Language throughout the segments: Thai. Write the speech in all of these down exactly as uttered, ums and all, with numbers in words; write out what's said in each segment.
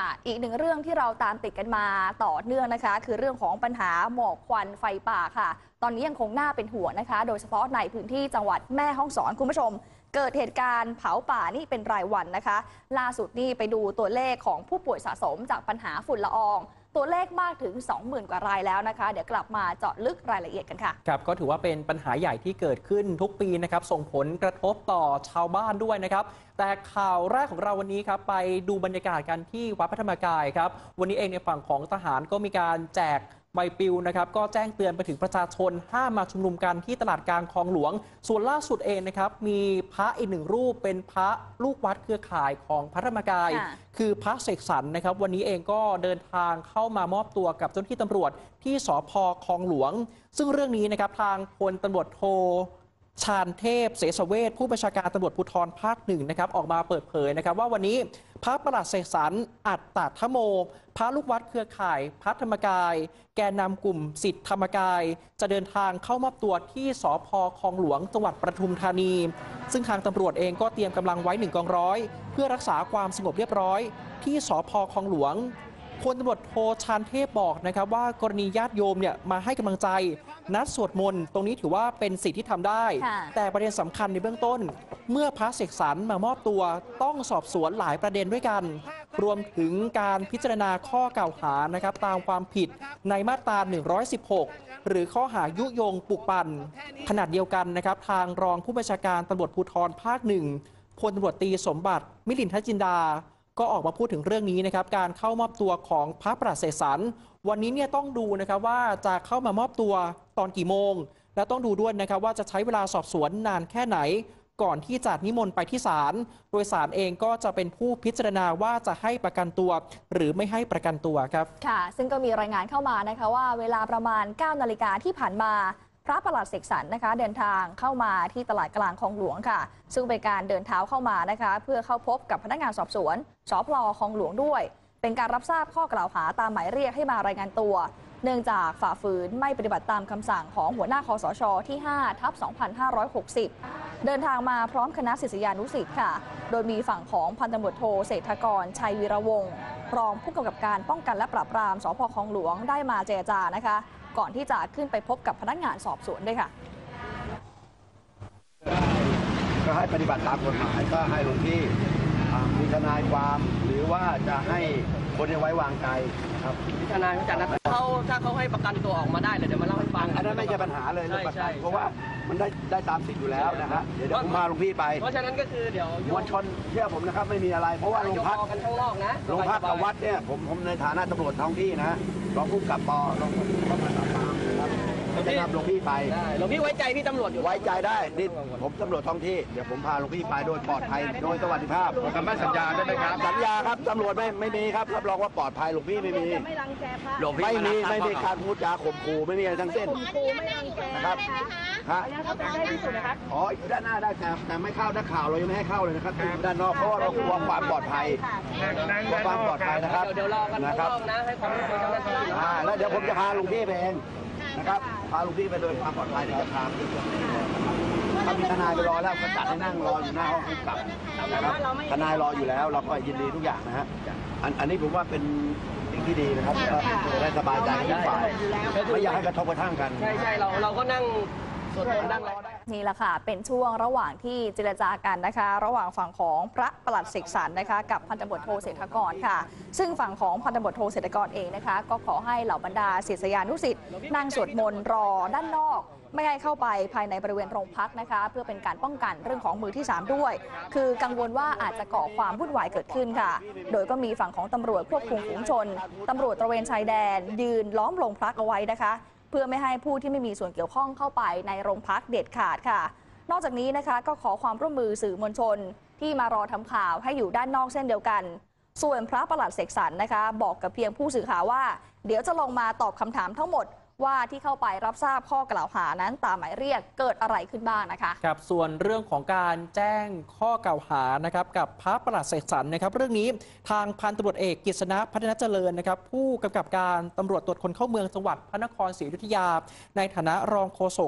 อีกหนึ่งเรื่องที่เราตามติดกันมาต่อเนื่องนะคะคือเรื่องของปัญหาหมอกควันไฟป่าค่ะตอนนี้ยังคงน่าเป็นห่วงนะคะโดยเฉพาะในพื้นที่จังหวัดแม่ฮ่องสอนคุณผู้ชมเกิดเหตุการณ์เผาป่านี่เป็นรายวันนะคะล่าสุดนี่ไปดูตัวเลขของผู้ป่วยสะสมจากปัญหาฝุ่นละอองตัวเลขมากถึง สองหมื่น กว่ารายแล้วนะคะเดี๋ยวกลับมาเจาะลึกรายละเอียดกันค่ะครับก็ถือว่าเป็นปัญหาใหญ่ที่เกิดขึ้นทุกปีนะครับส่งผลกระทบต่อชาวบ้านด้วยนะครับแต่ข่าวแรกของเราวันนี้ครับไปดูบรรยากาศกันที่วัดพระธรรมกายครับวันนี้เองในฝั่งของทหารก็มีการแจกใบปลิวนะครับก็แจ้งเตือนไปถึงประชาชนห้ามมาชุมนุมกันที่ตลาดกลางคลองหลวงส่วนล่าสุดเองนะครับมีพระอีกหนึ่งรูปเป็นพระลูกวัดเครือข่ายของพระธรรมกายคือพระเสกสรรนะครับวันนี้เองก็เดินทางเข้ามามอบตัวกับเจ้าหน้าที่ตำรวจที่สภ.คลองหลวงซึ่งเรื่องนี้นะครับทางพลตำรวจโทชาญเทพเสสเวชผู้บัญชาการตำรวจภูธรภาคหนึ่งนะครับออกมาเปิดเผยนะครับว่าวันนี้พระประหลัดเสกสรรอัตตทโมพระลูกวัดเครือข่ายพระธรรมกายแกนนำกลุ่มศิษย์ธรรมกายจะเดินทางเข้ามอบตัวที่สภ.คลองหลวงจังหวัดปทุมธานีซึ่งทางตำรวจเองก็เตรียมกำลังไว้หนึ่งกองร้อยเพื่อรักษาความสงบเรียบร้อยที่สภ.คลองหลวงพลตำรวจโทชาญเทพบอกนะครับว่ากรณีญาติโยมเนี่ยมาให้กำลังใจนัดสวดมนต์ตรงนี้ถือว่าเป็นสิ่งที่ทำได้แต่ประเด็นสำคัญในเบื้องต้นเมื่อพระเสกสรรมามอบตัวต้องสอบสวนหลายประเด็นด้วยกันรวมถึงการพิจารณาข้อกล่าวหานะครับตามความผิดในมาตราหนึ่งร้อยสิบหกหรือข้อหายุยงปลุกปั่นขณะเดียวกันนะครับทางรองผู้บัญชาการตำรวจภูธรภาคหนึ่งพลตำรวจตรีสมบัติมิลินทจินดาก็ออกมาพูดถึงเรื่องนี้นะครับการเข้ามอบตัวของพระประหลัดเสกสรรวันนี้เนี่ยต้องดูนะครับว่าจะเข้ามามอบตัวตอนกี่โมงและต้องดูด้วยนะครับว่าจะใช้เวลาสอบสวนนานแค่ไหนก่อนที่จะนิมนต์ไปที่ศาลโดยศาลเองก็จะเป็นผู้พิจารณาว่าจะให้ประกันตัวหรือไม่ให้ประกันตัวครับค่ะซึ่งก็มีรายงานเข้ามานะคะว่าเวลาประมาณเก้านาฬิกาที่ผ่านมาพระประหลัดเสกสรรนะคะเดินทางเข้ามาที่ตลาดกลางคลองหลวงค่ะซึ่งเป็นการเดินเท้าเข้ามานะคะเพื่อเข้าพบกับพนักงานสอบสวนสภ.คลองหลวงด้วยเป็นการรับทราบข้อกล่าวหาตามหมายเรียกให้มารายงานตัวเนื่องจากฝ่าฝืนไม่ปฏิบัติตามคำสั่งของหัวหน้าคสชที่ ห้าทับสองพันห้าร้อยหกสิบ เดินทางมาพร้อมคณะศิษยานุศิษย์ค่ะโดยมีฝั่งของพันตำรวจโทเศรษฐกรชัยวีระวงศ์รองผู้กำกับการป้องกันและปราบปรามสภ.คลองหลวงได้มาเจรจานะคะก่อนที่จะขึ้นไปพบกับพนักงานสอบสวนด้วยค่ะก็ให้ปฏิบัติตามกฎหมายก็ให้หลวงพี่มีทนายความหรือว่าจะให้คนไว้วางใจครับทนายเขาจะนัดเขาถ้าเขาให้ประกันตัวออกมาได้เลยเดี๋ยวมาเล่าให้ฟังอันนั้นไม่ใช่ปัญหาเลยเรื่องประกันเพราะว่ามันได้ได้ตามสิทธิ์อยู่แล้วนะฮะเดี๋ยวผมพาหลวงพี่ไปเพราะฉะนั้นก็คือเดี๋ยวมวลชนเชื่อผมนะครับไม่มีอะไรเพราะว่าโรงพักกันข้างนอกนะโรงพักกับวัดเนี่ยผมผมในฐานะตำรวจท้องที่นะรองผู้กำกับปรองผู้กำกับปราบนะครับจะนำหลวงพี่ไปหลวงพี่ไว้ใจพี่ตำรวจอยู่ไว้ใจได้นี่ผมตำรวจท้องที่เดี๋ยวผมพาหลวงพี่ไปโดยปลอดภัยโดยสวัสดิภาพคำมั่นสัญญาได้ไหมครับสัญญาครับตำรวจไม่ไม่มีครับรับรองว่าปลอดภัยหลวงพี่ไม่มีไม่รังแกพระไม่มีไม่มีการพูดจาข่มขู่ไม่มีอะไรทั้งสิ้นข่มขู่ไม่รังแกนะครับฮะเขาจะได้ที่สุดนะครับอ๋ออยู่ด้านหน้าได้แต่แต่ไม่เข้านักข่าวเรายังไม่ให้เข้าเลยนะครับด้านนอกเพราะว่าเรากลัวความปลอดภัยกลัวความปลอดภัยนะครับเดี๋ยวรอกันนะครับนะให้ความร่วมมือเจ้าหน้าที่อ่าแล้วเดี๋ยวผมจะพาหลวงพี่ไปเองนะครับพาหลวงพี่ไปโดยความปลอดภัยเดี๋ยวจะพาถ้ามีทนายไปรอแล้วก็จัดให้นั่งรออยู่หน้าห้องผู้กำกับนะครับทนายรออยู่แล้วเราก็ยินดีทุกอย่างนะฮะอันอันนี้ผมว่าเป็นสิ่งที่ดีนะครับจะได้สบายใจทุกฝ่ายไม่อยากให้กระทบกระทั่งกันใช่ใช่เราเราก็นั่งสวดมนต์นั่งรอได้นี่แหละค่ะเป็นช่วงระหว่างที่เจรจากันนะคะระหว่างฝั่งของพระประหลัดเสกสรรนะคะกับพันตำรวจโทเศรษฐกรค่ะซึ่งฝั่งของพันตำรวจโทเศรษฐกรเองนะคะก็ขอให้เหล่าบรรดาศิษยานุศิษย์นั่งสวดมนต์รอด้านนอกไม่ให้เข้าไปภายในบริเวณโรงพักนะคะเพื่อเป็นการป้องกันเรื่องของมือที่สามด้วยคือกังวลว่าอาจจะก่อความวุ่นวายเกิดขึ้นค่ะโดยก็มีฝั่งของตำรวจควบคุมฝูงชนตำรวจตระเวนชายแดนยืนล้อมโรงพักเอาไว้นะคะเพื่อไม่ให้ผู้ที่ไม่มีส่วนเกี่ยวข้องเข้าไปในโรงพักเด็ดขาดค่ะนอกจากนี้นะคะก็ขอความร่วมมือสื่อมวลชนที่มารอทำข่าวให้อยู่ด้านนอกเช่นเดียวกันส่วนพระประหลัดเสกสรรนะคะบอกกับเพียงผู้สื่อข่าวว่าเดี๋ยวจะลงมาตอบคำถามทั้งหมดว่าที่เข้าไปรับทราบข้อกล่าวหานั้นตามหมายเรียกเกิดอะไรขึ้นบ้างนะคะครับส่วนเรื่องของการแจ้งข้อกล่าวหานะครับกับพระประหลัดเสกสรรนะครับเรื่องนี้ทางพันตำรวจเอกกฤษณะพัฒนาเจริญนะครับผู้กำกับการตำรวจตรวจคนเข้าเมืองจังหวัดพระนครศรีอยุธยาในฐานะรองโฆษก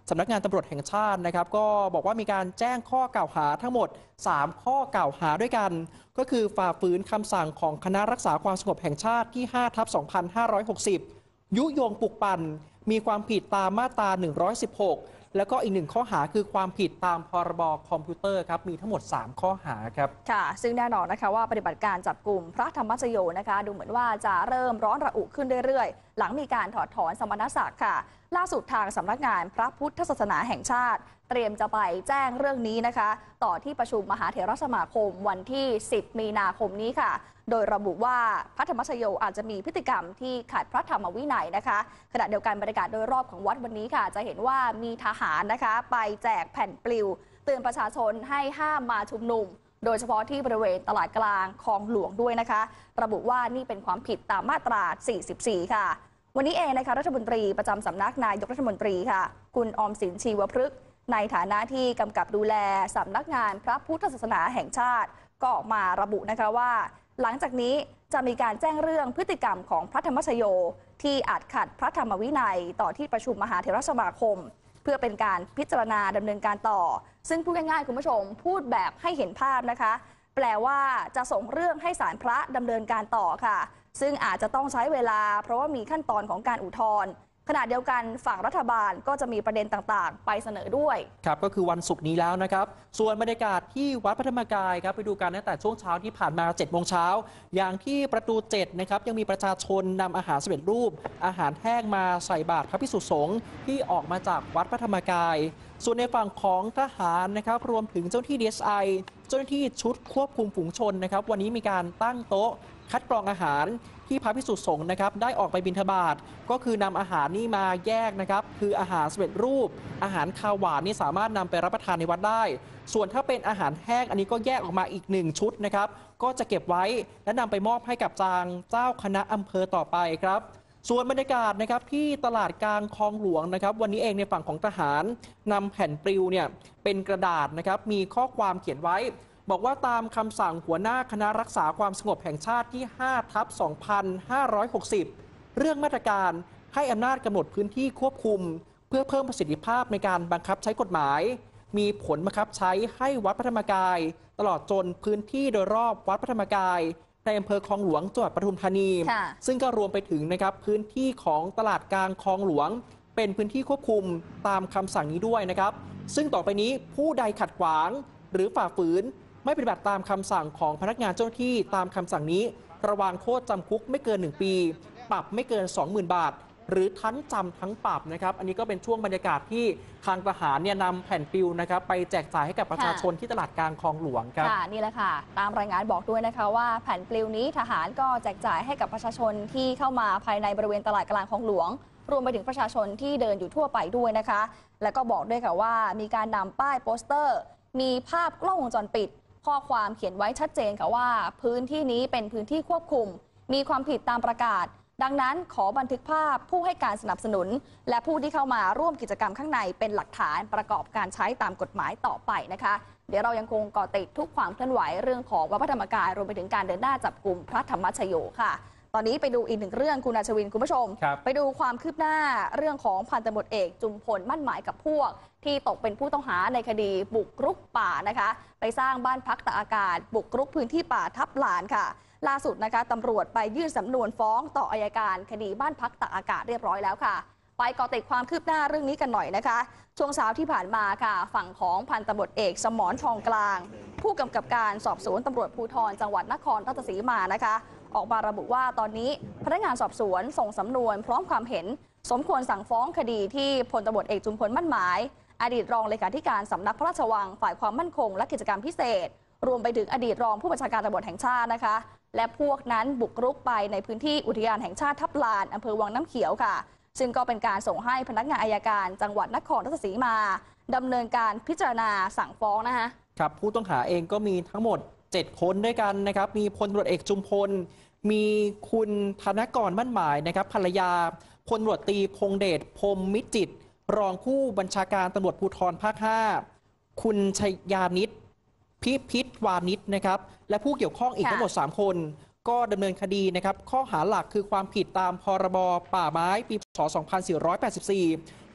สำนักงานตำรวจแห่งชาตินะครับก็บอกว่ามีการแจ้งข้อกล่าวหาทั้งหมดสามข้อกล่าวหาด้วยกันก็คือฝ่าฝืนคำสั่งของคณะรักษาความสงบแห่งชาติที่ห้าทับสองพันห้าร้อยหกสิบยุยงปลุกปั่นมีความผิดตามมาตราหนึ่งร้อยสิบหกแล้วก็อีกหนึ่งข้อหาคือความผิดตามพรบคอมพิวเตอร์ครับมีทั้งหมดสามข้อหาครับค่ะซึ่งแน่นอนนะคะว่าปฏิบัติการจับกลุ่มพระธรรมชโยนะคะดูเหมือนว่าจะเริ่มร้อนระอุขึ้นเรื่อยๆหลังมีการถอดถอนสมณศักดิ์ค่ะล่าสุดทางสำนักงานพระพุทธศาสนาแห่งชาติเตรียมจะไปแจ้งเรื่องนี้นะคะต่อที่ประชุมมหาเถรสมาคมวันที่สิบมีนาคมนี้ค่ะโดยระบุว่าพระธรรมชโยอาจจะมีพฤติกรรมที่ขัดพระธรรมวินัยนะคะขณะเดียวกันบรรยากาศโดยรอบของวัดวันนี้ค่ะจะเห็นว่ามีทหารนะคะไปแจกแผ่นปลิวเตือนประชาชนให้ห้ามมาชุมนุมโดยเฉพาะที่บริเวณตลาดกลางคลองหลวงด้วยนะคะระบุว่านี่เป็นความผิดตามมาตราสี่สิบสี่ค่ะวันนี้เองนะคะรัฐมนตรีประจำสำนักนายกรัฐมนตรีค่ะคุณออมสินชีวพฤกษ์ในฐานะที่กำกับดูแลสำนักงานพระพุทธศาสนาแห่งชาติก็ออกมาระบุนะคะว่าหลังจากนี้จะมีการแจ้งเรื่องพฤติกรรมของพระธรรมชโยที่อาจขัดพระธรรมวินัยต่อที่ประชุมมหาเถรสมาคมเพื่อเป็นการพิจารณาดำเนินการต่อซึ่งพูดง่ายๆคุณผู้ชมพูดแบบให้เห็นภาพนะคะแปลว่าจะส่งเรื่องให้ศาลพระดำเนินการต่อค่ะซึ่งอาจจะต้องใช้เวลาเพราะว่ามีขั้นตอนของการอุทธรณ์ขณะเดียวกันฝั่งรัฐบาลก็จะมีประเด็นต่างๆไปเสนอด้วยครับก็คือวันศุกร์นี้แล้วนะครับส่วนบรรยากาศที่วัดพระธรรมกายครับไปดูกันตั้งแต่ช่วงเช้าที่ผ่านมาเจ็ดโมงเช้าอย่างที่ประตูเจ็ดนะครับยังมีประชาชนนำอาหารสำเร็จรูปอาหารแห้งมาใส่บาตรพระภิกษุสงฆ์ที่ออกมาจากวัดพระธรรมกายส่วนในฝั่งของทหารนะครับรวมถึงเจ้าหน้าที่ ดี เอส ไอ เจ้าหน้าที่ชุดควบคุมฝูงชนนะครับวันนี้มีการตั้งโต๊ะคัดกรองอาหารที่พระภิกษุสงฆ์นะครับได้ออกไปบิณฑบาตก็คือนำอาหารนี่มาแยกนะครับคืออาหารสำเร็จรูปอาหารคาวหวานนี่สามารถนำไปรับประทานในวัดได้ส่วนถ้าเป็นอาหารแห้งอันนี้ก็แยกออกมาอีกหนึ่งชุดนะครับก็จะเก็บไว้และนำไปมอบให้กับจางเจ้าคณะอำเภอต่อไปครับส่วนบรรยากาศนะครับที่ตลาดกลางคลองหลวงนะครับวันนี้เองในฝั่งของทหารนำแผ่นปลิวเนี่ยเป็นกระดาษนะครับมีข้อความเขียนไว้บอกว่าตามคำสั่งหัวหน้าคณะรักษาความสงบแห่งชาติที่ห้าทับสองพันห้าร้อยหกสิบเรื่องมาตรการให้อำนาจกำหนดพื้นที่ควบคุมเพื่อเพิ่มประสิทธิภาพในการบังคับใช้กฎหมายมีผลบังคับใช้ให้วัดพระธรรมกายตลอดจนพื้นที่โดยรอบวัดพระธรรมกายในอำเภอคลองหลวงจังหวัดปทุมธานีซึ่งก็รวมไปถึงนะครับพื้นที่ของตลาดกลางคลองหลวงเป็นพื้นที่ควบคุมตามคำสั่งนี้ด้วยนะครับซึ่งต่อไปนี้ผู้ใดขัดขวางหรือฝ่าฝืนไม่ปฏิบัติตามคำสั่งของพนักงานเจ้าหน้าที่ตามคำสั่งนี้ระวางโทษจำคุกไม่เกินหนึ่งปีปรับไม่เกิน สองหมื่น บาทหรือทั้งจำทั้งปรับนะครับอันนี้ก็เป็นช่วงบรรยากาศที่ทางทหารเนี่ยนำแผ่นปลิวนะครับไปแจกจ่ายให้กับประชาชนที่ตลาดกลางคลองหลวงครับค่ะนี่แหละค่ะตามรายงานบอกด้วยนะคะว่าแผ่นปลิวนี้ทหารก็แจกจ่ายให้กับประชาชนที่เข้ามาภายในบริเวณตลาดกลางคลองหลวงรวมไปถึงประชาชนที่เดินอยู่ทั่วไปด้วยนะคะและก็บอกด้วยค่ะว่ามีการนำป้ายโปสเตอร์มีภาพกล้องวงจรปิดข้อความเขียนไว้ชัดเจนค่ะว่าพื้นที่นี้เป็นพื้นที่ควบคุมมีความผิดตามประกาศดังนั้นขอบันทึกภาพผู้ให้การสนับสนุนและผู้ที่เข้ามาร่วมกิจกรรมข้างในเป็นหลักฐานประกอบการใช้ตามกฎหมายต่อไปนะคะเดี๋ยวเรายังคงเกาะติดทุกความเคลื่อนไหวเรื่องของวัดพระธรรมกายรวมไปถึงการเดินหน้าจับกลุ่มพระธรรมชโยค่ะตอนนี้ไปดูอีกหนึ่งเรื่องคุณอาชวินคุณผู้ชมไปดูความคืบหน้าเรื่องของพันตำรวจเอกจุมพลมั่นหมายกับพวกที่ตกเป็นผู้ต้องหาในคดีบุกรุกป่านะคะไปสร้างบ้านพักตากอากาศบุกรุกพื้นที่ป่าทับลานค่ะล่าสุดนะคะตำรวจไปยื่นสำนวนฟ้องต่ออัยการคดีบ้านพักตากอากาศเรียบร้อยแล้วค่ะไปเกาะติดความคืบหน้าเรื่องนี้กันหน่อยนะคะช่วงเช้าที่ผ่านมาค่ะฝั่งของพันตำรวจเอกสมรทองกลางผู้กำกับการสอบสวนตำรวจภูธรจังหวัดนครราชสีมานะคะออกมาระบุว่าตอนนี้พนักงานสอบสวนส่งสำนวนพร้อมความเห็นสมควรสั่งฟ้องคดีที่พลตำรวจเอกจุมพลมั่นหมายอดีตรองเลขาธิการสำนักพระราชวังฝ่ายความมั่นคงและกิจกรรมพิเศษรวมไปถึงอดีตรองผู้บัญชาการตำรวจแห่งชาตินะคะและพวกนั้นบุกรุกไปในพื้นที่อุทยานแห่งชาติทับลานอำเภอวังน้ำเขียวค่ะซึ่งก็เป็นการส่งให้พนักงานอัยการจังหวัดนครราชสีมาดำเนินการพิจารณาสั่งฟ้องนะคะครับผู้ต้องหาเองก็มีทั้งหมดเจ็ดคนด้วยกันนะครับมีพลตำรวจเอกจุมพลมีคุณธนกรมั่นหมายนะครับภรรยาพลตำรวจตรีพงเดชพรหมมิจิตรรองผู้บัญชาการตำรวจภูธรภาคห้าคุณชยานิตพิพิธวานิชนะครับและผู้เกี่ยวข้องอีกทั้งหมดสามคนก็ดำเนินคดีนะครับข้อหาหลักคือความผิดตามพรบป่าไม้ปีพ.ศ. สองพันสี่ร้อยแปดสิบสี่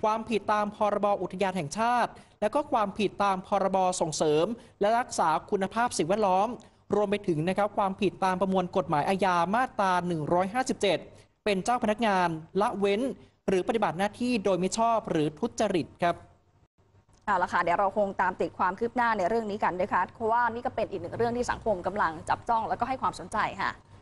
ความผิดตามพรบอุทยานแห่งชาติ และก็ความผิดตามพรบส่งเสริม และรักษาคุณภาพสิ่งแวดล้อมรวมไปถึงนะครับความผิดตามประมวลกฎหมายอาญามาตราหนึ่งร้อยห้าสิบเจ็ดเป็นเจ้าพนักงานละเว้นหรือปฏิบัติหน้าที่โดยมิชอบหรือทุจริตครับเอาละค่ะเดี๋ยวเราคงตามติดความคืบหน้าในเรื่องนี้กันนะคะเพราะว่านี่ก็เป็นอีกหนึ่งเรื่องที่สังคมกำลังจับจ้องแล้วก็ให้ความสนใจค่ะ